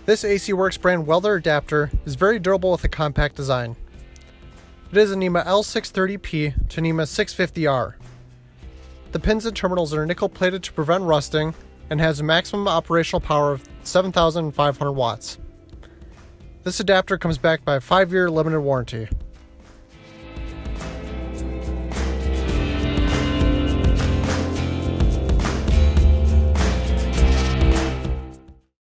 This AC Works brand welder adapter is very durable with a compact design. It is a NEMA L6-30P to NEMA 650R. The pins and terminals are nickel plated to prevent rusting and has a maximum operational power of 7,500 watts. This adapter comes backed by a 5-year limited warranty.